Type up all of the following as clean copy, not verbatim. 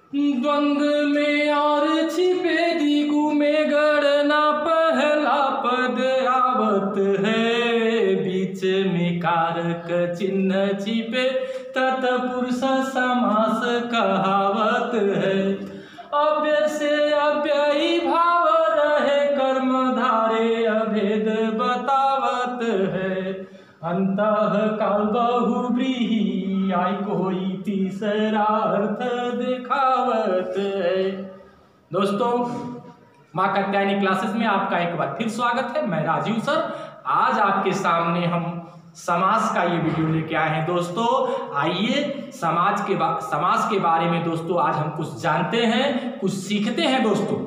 द्वंद्व में और छिपे दिगु में गणना पहला पद आवत है, बीच में कारक चिन्ह छिपे तत्पुरुष समास कहावत है। अव्यय से अव्ययी भाव रहे कर्म धारे अभेद बतावत है, अंतः काल बहुव्रीहि आई कोई तीसरा अर्थ दिखावत है। दोस्तों, मां कात्यायनी क्लासेस में आपका एक बार फिर स्वागत है। मैं राजीव सर आज आपके सामने हम समास का ये वीडियो लेके आए हैं। दोस्तों आइए समास के बारे में दोस्तों आज हम कुछ जानते हैं, कुछ सीखते हैं दोस्तों,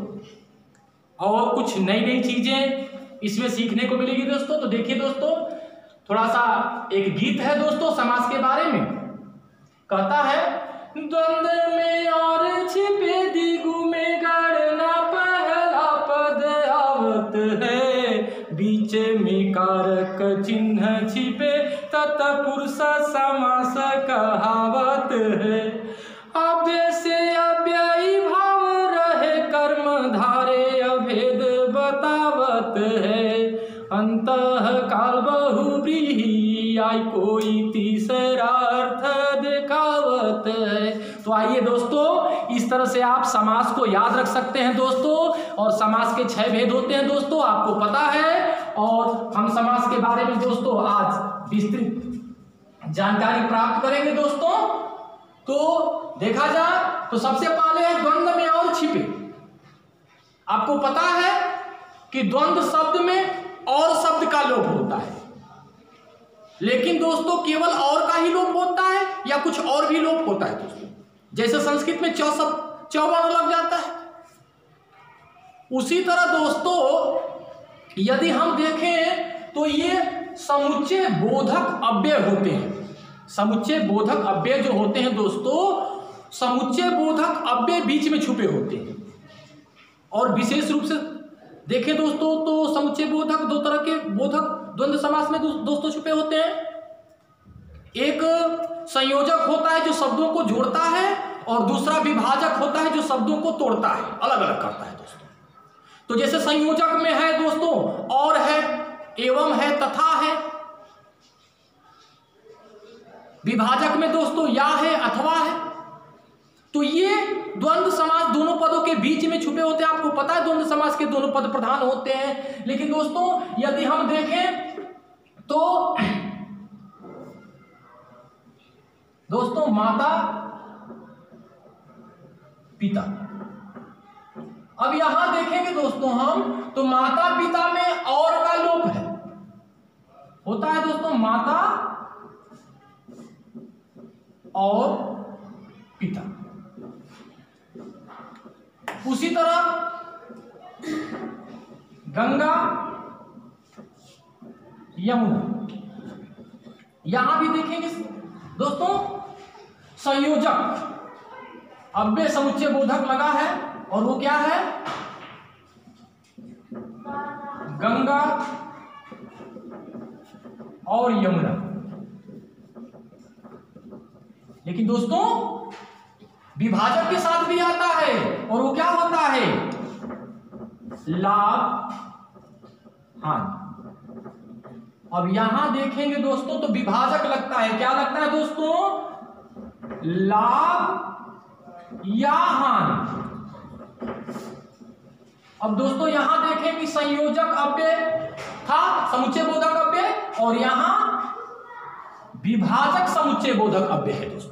और कुछ नई नई चीजें इसमें सीखने को मिलेगी दोस्तों। तो देखिए दोस्तों, थोड़ा सा एक गीत है दोस्तों समास के बारे में। कहता है, द्वंद्व में और छिपे दिगु में गणना पहला पद आवत है, बीच में कारक चिन्ह छिपे तत्पुरुष समास कहावत है। अव्यय से अव्ययी भाव रहे कर्म धारे अभेद बतावत है, अंतः काल बहुव्रीहि आई कोई तीसरा अर्थ दिखावत है। तो आइए दोस्तों, इस तरह से आप समास को याद रख सकते हैं दोस्तों। और समास के 6 भेद होते हैं दोस्तों, आपको पता है। और हम समास के बारे में दोस्तों आज विस्तृत जानकारी प्राप्त करेंगे दोस्तों। तो देखा जाए तो सबसे पहले है द्वंद्व में और छिपे। आपको पता है कि द्वंद्व शब्द में और शब्द का लोप होता है, लेकिन दोस्तों केवल और का ही लोप होता है या कुछ और भी लोप होता है दोस्तों। जैसे संस्कृत में चौवर्ण लग जाता है, उसी तरह दोस्तों यदि हम देखें तो ये समुच्चय बोधक अव्यय होते हैं। समुच्चय बोधक अव्यय जो होते हैं दोस्तों, समुच्चय बोधक अव्यय बीच में छुपे होते हैं। और विशेष रूप से देखें दोस्तों तो समुच्चय बोधक दो तरह के बोधक द्वंद्व समास में दोस्तों छुपे होते हैं। एक संयोजक होता है जो शब्दों को जोड़ता है, और दूसरा विभाजक होता है जो शब्दों को तोड़ता है, अलग अलग करता है दोस्तों। तो जैसे संयोजक में है दोस्तों और है, एवं है, तथा है। विभाजक में दोस्तों या है, अथवा है। तो ये द्वंद्व समास दोनों पदों के बीच में छुपे होते हैं। आपको पता है द्वंद्व समास के दोनों पद प्रधान होते हैं। लेकिन दोस्तों यदि हम देखें तो दोस्तों माता पिता, अब यहां देखेंगे दोस्तों हम तो माता पिता में और का लोप है, होता है दोस्तों माता और पिता। उसी तरह गंगा यमुना, यहां भी देखेंगे दोस्तों संयोजक अव्यय समुच्चय बोधक लगा है, और वो क्या है, गंगा और यमुना। लेकिन दोस्तों विभाजक के साथ भी आता है, और वो क्या होता है, लाभ हानि। अब यहां देखेंगे दोस्तों तो विभाजक लगता है, क्या लगता है दोस्तों, लाभ या हानि। अब दोस्तों यहां देखें कि संयोजक अव्यय था समुच्चय बोधक अव्यय, और यहां विभाजक समुच्चय बोधक अव्यय है दोस्तों।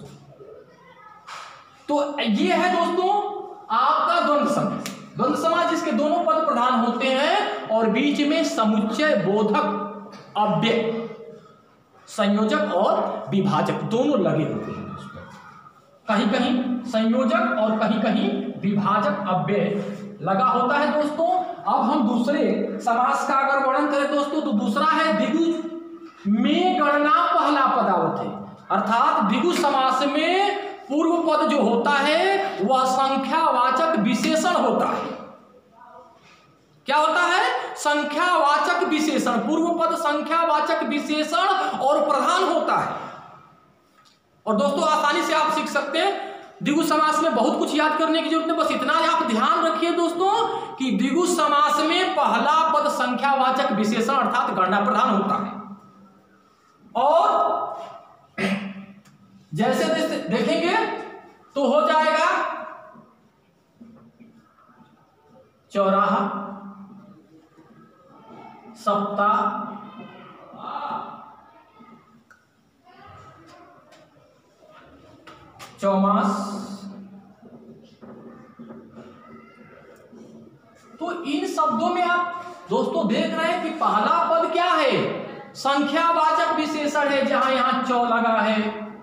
तो ये है दोस्तों आपका द्वंद्व समास। द्वंद्व समास जिसके दोनों पद प्रधान होते हैं और बीच में समुच्चय बोधक अव्यय संयोजक और विभाजक दोनों लगे होते हैं दोस्तों। कहीं कहीं संयोजक और कहीं कहीं विभाजक अव्यय लगा होता है दोस्तों। अब हम दूसरे समास का अगर वर्णन करें दोस्तों तो दूसरा है द्विगु में गणना पहला पद आवत है। अर्थात द्विगु समास में पूर्व पद जो होता है वह संख्यावाचक विशेषण होता है। क्या होता है, संख्यावाचक विशेषण। पूर्व पद संख्यावाचक विशेषण और प्रधान होता है। और दोस्तों आसानी से आप सीख सकते हैं द्विगु समास में बहुत कुछ याद करने की जरूरत नहीं, बस इतना आप ध्यान रखिए दोस्तों कि द्विगु समास में पहला पद संख्यावाचक विशेषण अर्थात गणना प्रधान होता है। और जैसे देखेंगे तो हो जाएगा चौराहा, सप्ताह, चौमास। तो इन शब्दों में आप दोस्तों देख रहे हैं कि पहला पद क्या है, संख्यावाचक विशेषण है, जहां यहां चौ लगा है,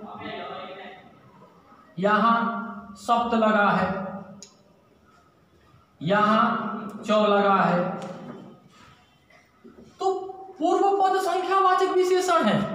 यहां सप्त लगा है, यहां चौ लगा है। तो पूर्व पद संख्यावाचक विशेषण है।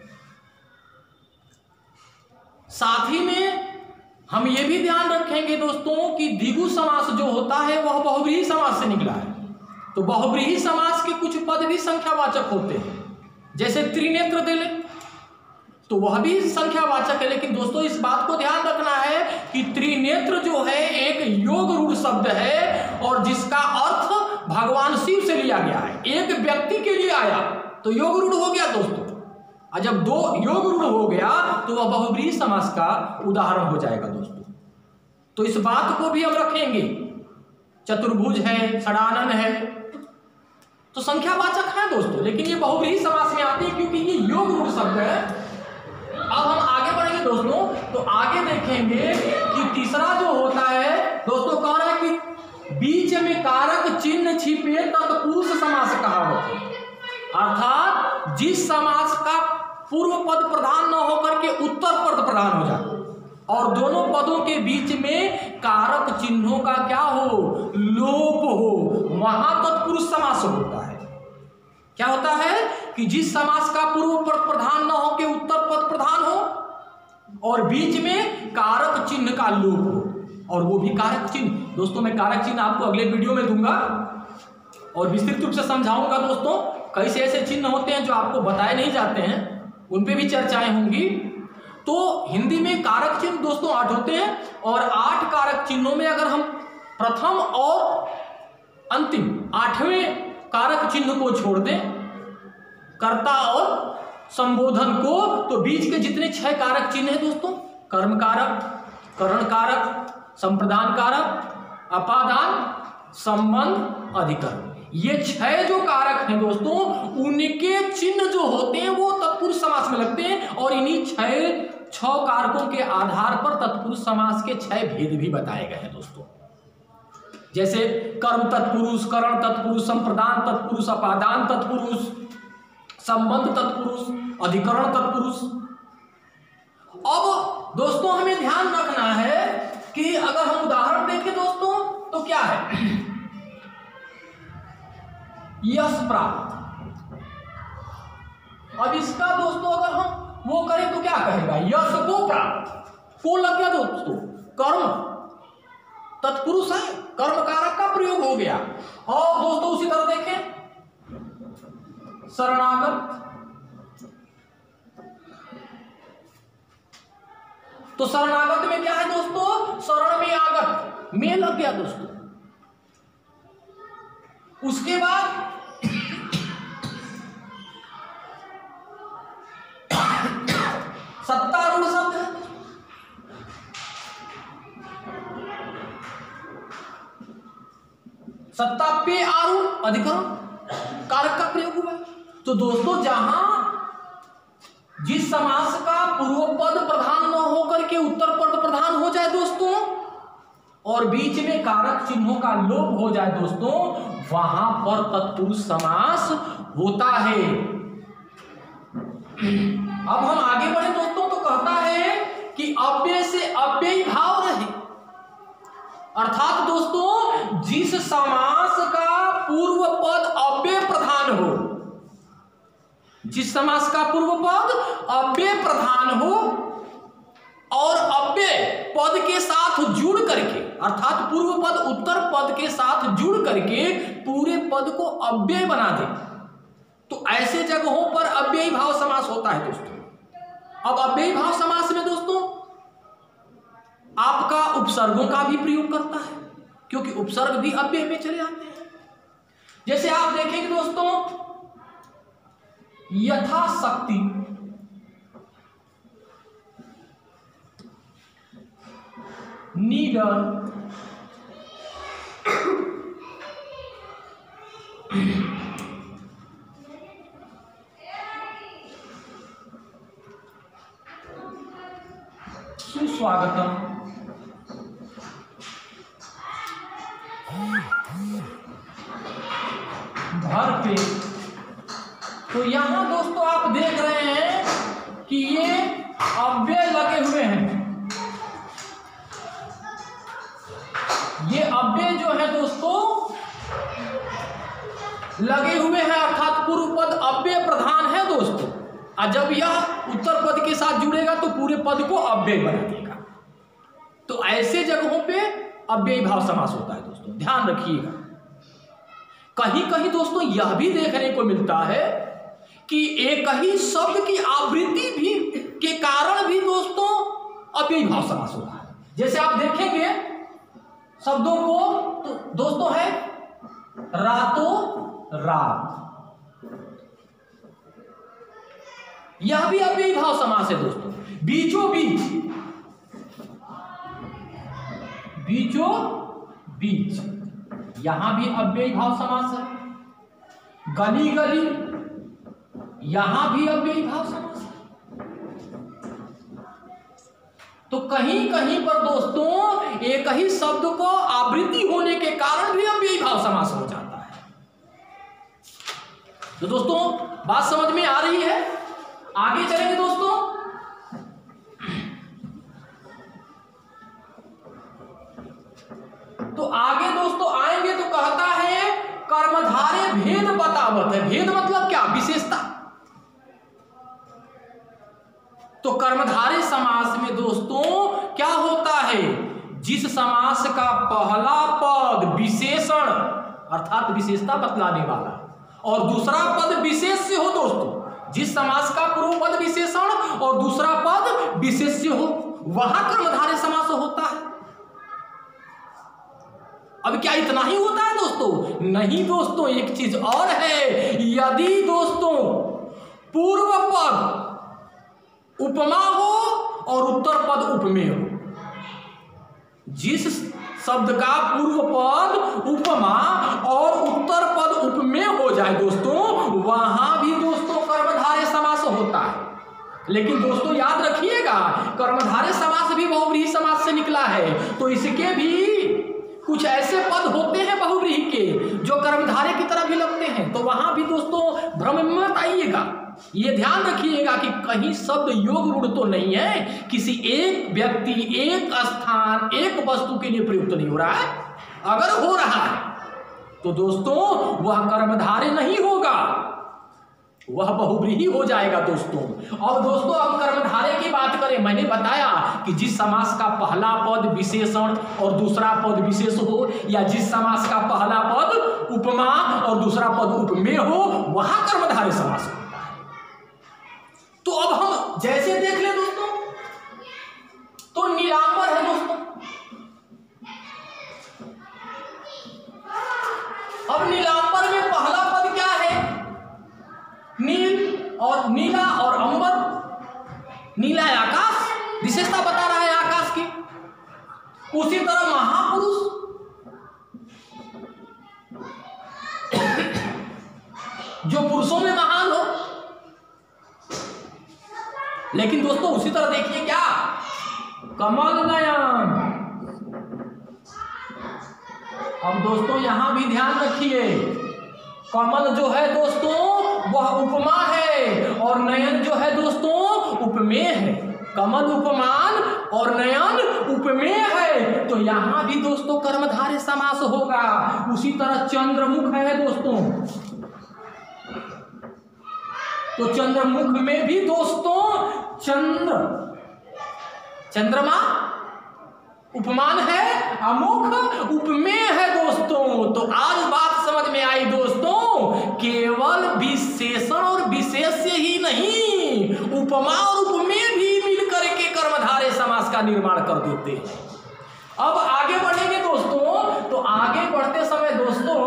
साथ ही में हम यह भी ध्यान रखेंगे दोस्तों कि द्विगु समास जो होता है वह बहुव्रीहि समास से निकला है। तो बहुव्रीहि समास के कुछ पद भी संख्यावाचक होते हैं, जैसे त्रिनेत्र दे लें तो वह भी संख्यावाचक है। लेकिन दोस्तों इस बात को ध्यान रखना है कि त्रिनेत्र जो है एक योग रूढ़ शब्द है और जिसका अर्थ भगवान शिव से लिया गया है, एक व्यक्ति के लिए आया तो योग रूढ़ हो गया दोस्तों। और जब दो योग रूढ़ हो गया तो वह बहुव्रीहि समास का उदाहरण हो जाएगा दोस्तों। तो इस बात को भी हम रखेंगे। चतुर्भुज है, षडानन है, तो संख्यावाचक है दोस्तों, लेकिन ये बहुव्रीहि समास में आते हैं क्योंकि ये योग रूढ़ शब्द है। अब हम आगे बढ़ेंगे दोस्तों, तो आगे देखेंगे कि तीसरा जो होता है दोस्तों, कह रहा है कि बीच में कारक चिन्ह छिपे तत्पुरुष समास कहावत है। अर्थात जिस समास का पूर्व पद प्रधान न होकर के उत्तर पद प्रधान हो जाए और दोनों पदों के बीच में कारक चिन्हों का क्या हो, लोप हो, वहां तत्पुरुष समास होता है। क्या होता है कि जिस समास का पूर्व पद प्रधान न हो के उत्तर पद प्रधान हो और बीच में कारक चिन्ह का लोप हो, और वो भी कारक चिन्ह दोस्तों, मैं कारक चिन्ह आपको अगले वीडियो में दूंगा और विस्तृत रूप से समझाऊंगा दोस्तों। कई से ऐसे चिन्ह होते हैं जो आपको बताए नहीं जाते हैं, उन पे भी चर्चाएं होंगी। तो हिंदी में कारक चिन्ह दोस्तों 8 होते हैं और 8 कारक चिन्हों में अगर हम प्रथम और अंतिम 8वें कारक चिन्ह को छोड़ दें, कर्ता और संबोधन को, तो बीच के जितने 6 कारक चिन्ह हैं दोस्तों, कर्म कारक, करण कारक, संप्रदान कारक, अपादान, संबंध, अधिकरण, ये 6 जो कारक हैं दोस्तों, उनके चिन्ह जो होते हैं वो तत्पुरुष समास में लगते हैं। और इन्हीं 6 कारकों के आधार पर तत्पुरुष समास के 6 भेद भी बताए गए हैं दोस्तों। जैसे कर्म तत्पुरुष, करण तत्पुरुष, संप्रदान तत्पुरुष, अपादान तत्पुरुष, संबंध तत्पुरुष, अधिकरण तत्पुरुष। अब दोस्तों हमें ध्यान रखना है कि अगर हम उदाहरण देखें दोस्तों तो क्या है, यश प्राप्त। अब इसका दोस्तों अगर हम वो करें तो क्या कहेगा, यश को प्राप्त, को लग गया दोस्तों, कर्म तत्पुरुष है, कर्म कारक का प्रयोग हो गया। और दोस्तों उसी तरह देखें शरणागत, तो शरणागत में क्या है दोस्तों, शरण में आगत, में लग गया दोस्तों। उसके बाद सत्तारूढ़ शब्द है, सत्ता पे आरूढ़, अधिकरण कारक का प्रयोग हुआ। तो दोस्तों जहां जिस समास का पूर्व पद प्रधान न होकर के उत्तर पद प्रधान हो जाए दोस्तों और बीच में कारक चिन्हों का लोप हो जाए दोस्तों, वहां पर तत्पुरुष समास होता है। अब हम आगे बढ़े दोस्तों, तो कहता है कि अव्यय से अव्ययी भाव रहे। अर्थात दोस्तों जिस समास का पूर्व पद अव्यय प्रधान हो, जिस समास का पूर्व पद अव्यय प्रधान हो और अव्यय पद के साथ जुड़ करके, अर्थात पूर्व पद उत्तर पद के साथ जुड़ करके पूरे पद को अव्यय बना दे, तो ऐसे जगहों पर अव्ययी भाव समास होता है दोस्तों। अब अव्ययी भाव समास में दोस्तों आपका उपसर्गों का भी प्रयोग करता है, क्योंकि उपसर्ग भी अव्यय में चले आते हैं। जैसे आप देखेंगे दोस्तों, यथाशक्ति, नीडर, सुस्वागतम, भरपेट। तो यहां दोस्तों आप देख रहे हैं कि ये अव्यय लगे हुए हैं। ये अव्यय जो है दोस्तों लगे हुए हैं, अर्थात पूर्व पद अव्यय प्रधान है दोस्तों। और जब यह उत्तर पद के साथ जुड़ेगा तो पूरे पद को अव्यय बना देगा। तो ऐसे जगहों पे अव्ययी भाव समास होता है दोस्तों, ध्यान रखिएगा। कहीं कहीं दोस्तों यह भी देखने को मिलता है कि एक ही शब्द की आवृत्ति भी के कारण भी दोस्तों अव्ययी भाव समास होता है। जैसे आप देखेंगे शब्दों को, तो दोस्तों है रातों रात, यह भी अव्ययी भाव समास है दोस्तों। बीचों बीच, बीचों बीच, यहां भी अव्ययी भाव समास है। गली गली, यहां भी अव्ययी भाव समास है। तो कहीं कहीं पर दोस्तों एक ही शब्द को आवृत्ति होने के कारण भी अव्ययी भाव समास हो जाता है। तो दोस्तों बात समझ में आ रही है? आगे चलेंगे दोस्तों। तो आगे दोस्तों आएंगे तो कहता है कर्मधारय भेद बतावत है। भेद मतलब क्या? विशेषता। तो कर्मधारय समास में दोस्तों क्या होता है? जिस समास का पहला पद विशेषण अर्थात विशेषता बतलाने वाला और दूसरा पद विशेष्य हो दोस्तों, जिस समास का पूर्व पद विशेषण और दूसरा पद विशेष्य हो, वहां कर्मधारय समास होता है। अब क्या इतना ही होता है दोस्तों? नहीं दोस्तों, एक चीज और है। यदि दोस्तों पूर्व पद उपमा हो और उत्तर पद उपमेय हो, जिस शब्द का पूर्व पद उपमा और उत्तर पद उपमेय हो जाए दोस्तों, वहां भी दोस्तों कर्मधारय समास होता है। लेकिन दोस्तों याद रखिएगा, कर्मधारय समास भी बहुव्रीहि समास से निकला है। तो इसके भी कुछ ऐसे पद होते हैं बहुव्रीहि के जो कर्मधारय की तरह भी लगते हैं। तो वहां भी दोस्तों भ्रम में मत आइएगा। ये ध्यान रखिएगा कि कहीं शब्द योग रूढ़ तो नहीं है, किसी एक व्यक्ति, एक स्थान, एक वस्तु के लिए प्रयुक्त नहीं हो रहा है। अगर हो रहा है तो दोस्तों वह कर्मधारय नहीं होगा, वह बहुव्रीहि हो जाएगा दोस्तों। और दोस्तों अब कर्मधारय की बात करें, मैंने बताया कि जिस समास का पहला पद विशेषण और दूसरा पद विशेष हो, या जिस समास का पहला पद उपमा और दूसरा पद उपमेय हो, वहां कर्मधारय समास होता है। तो अब हम जैसे देख ले दोस्तों, तो नीलांबर है दोस्तों। अब नीलांबर में पहला पद क्या है? नील और नीला और अंबर। नीला है आकाश, विशेषता बता रहा है आकाश की। उसी तरह महापुरुष, जो पुरुषों में महान हो। लेकिन दोस्तों उसी तरह देखिए क्या, कमल नयन। अब दोस्तों यहां भी ध्यान रखिए, कमल जो है दोस्तों वह उपमा है और नयन जो है दोस्तों उपमेय है। कमल उपमान और नयन उपमेय है, तो यहां भी दोस्तों कर्मधारय समास होगा। उसी तरह चंद्रमुख है दोस्तों, तो चंद्रमुख में भी दोस्तों चंद्रमा उपमान है, अमुख उपमेय है दोस्तों। तो आज बात समझ में आई दोस्तों, केवल विशेषण और विशेष्य ही नहीं, उपमा और उपमेय भी मिलकर के कर्मधारय समास का निर्माण कर देते हैं। अब आगे बढ़ेंगे दोस्तों, तो आगे बढ़ते समय दोस्तों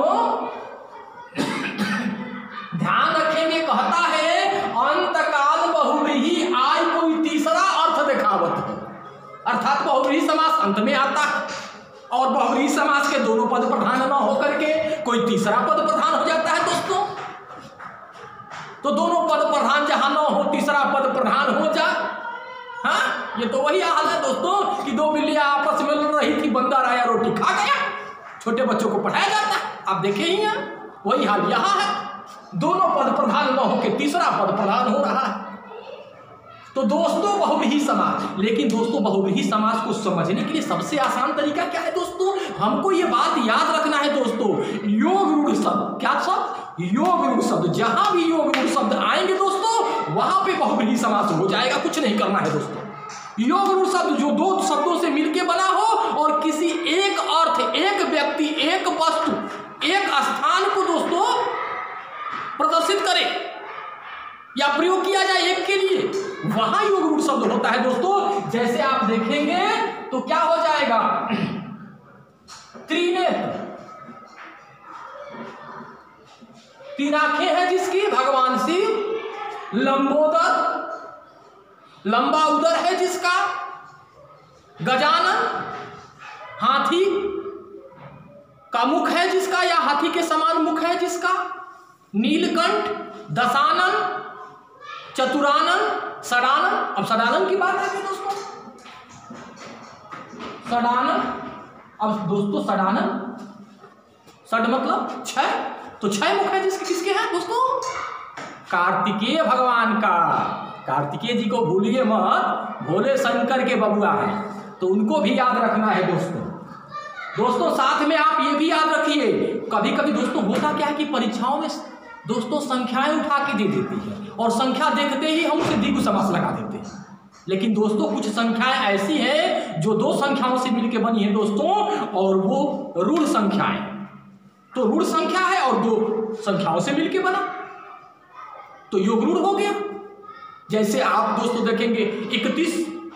ध्यान रखेंगे, कहता है अंतकाल बहुव्रीहि आय कोई तीसरा अर्थ दिखावत है। अर्थात बहुव्रीहि समास अंत में आता है और बहुव्रीहि समास के दोनों पद प्रधान न होकर के कोई तीसरा पद प्रधान हो जाता है दोस्तों। तो दोनों पद प्रधान जहां न हो तीसरा पद प्रधान हो जाए। हाँ, ये तो वही हाल है दोस्तों कि दो बिल्लियां आपस में लड़ रही थी, बंदर आया रोटी खा गया। छोटे बच्चों को पढ़ाया जाता है, आप देखे ही हैं, वही हाल यहाँ है। दोनों पद प्रधान न होकर तीसरा पद प्रधान हो रहा है। तो दोस्तों बहुव्रीहि समास, लेकिन दोस्तों बहुव्रीहि समास को समझने के लिए सबसे आसान तरीका क्या है दोस्तों? हमको ये बात याद रखना है दोस्तों, योग रूढ़ शब्द, क्या शब्द? योग रूढ़ शब्द। जहां भी योग रूढ़ शब्द आएंगे दोस्तों वहां पे बहुव्रीहि समास हो जाएगा, कुछ नहीं करना है दोस्तों। योग रूढ़ शब्द जो दो शब्दों से मिलकर बना हो और किसी एक अर्थ, एक व्यक्ति, एक वस्तु, एक स्थान को दोस्तों प्रदर्शित करे या प्रयोग किया जाए एक के लिए, वहां योग रूढ़ शब्द होता है दोस्तों। जैसे आप देखेंगे तो क्या हो जाएगा? त्रिनेत्र, तीन आंखें हैं जिसकी भगवान शिव। लंबोदर, लंबा उदर है जिसका। गजानन, हाथी का मुख है जिसका या हाथी के समान मुख है जिसका। नीलकंठ, दशानन, चतुरानन, षडानन। अब षडानन की बात है दोस्तों, षडानन। अब दोस्तों षडानन, षड मतलब छह, तो छह मुख है जिसके किसके हैं दोस्तों? कार्तिकेय भगवान का। कार्तिकेय जी को भूलिए मत, भोले शंकर के बबुआ हैं, तो उनको भी याद रखना है दोस्तों। दोस्तों साथ में आप ये भी याद रखिए, कभी कभी दोस्तों होता क्या है कि परीक्षाओं में दोस्तों संख्याएं उठा के दे देती है और संख्या देखते ही हम उसे द्विगु समास लगा देते हैं। लेकिन दोस्तों कुछ संख्याएं ऐसी हैं जो दो संख्याओं से मिलकर बनी है दोस्तों, और वो ऋण संख्याएं। तो ऋण संख्या है और दो संख्याओं से मिलकर बना, तो योग ऋण हो गया। जैसे आप दोस्तों देखेंगे 31,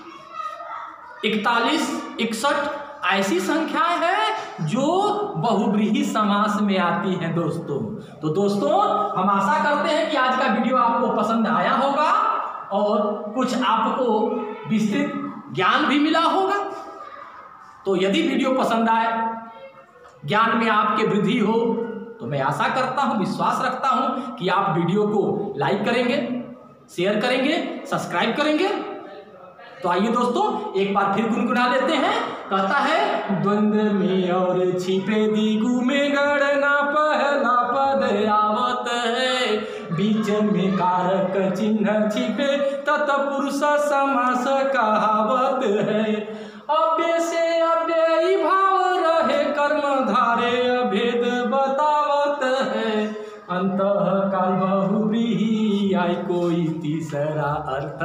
41, 61 ऐसी संख्याएं हैं जो बहुव्रीहि समास में आती हैं दोस्तों। तो दोस्तों हम आशा करते हैं कि आज का वीडियो आपको पसंद आया होगा और कुछ आपको विस्तृत ज्ञान भी मिला होगा। तो यदि वीडियो पसंद आए, ज्ञान में आपके वृद्धि हो, तो मैं आशा करता हूं, विश्वास रखता हूं कि आप वीडियो को लाइक करेंगे, शेयर करेंगे, सब्सक्राइब करेंगे। तो आइए दोस्तों एक बार फिर गुनगुना लेते हैं। कहता है द्वंद्व में और छिपे दिगु में गणना पहला पद आवत है, बीच में कारक चिन्ह छिपे तत्पुरुष समास कहावत है। अव्यय से अव्ययी भाव रहे कर्म धारे अभेद बतावत है, अंतःकाल बहुव्रीहि आय कोई तीसरा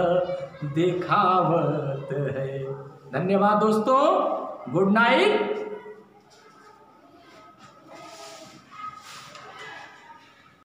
अर्थ दिखावत है। धन्यवाद दोस्तों, गुड नाइट।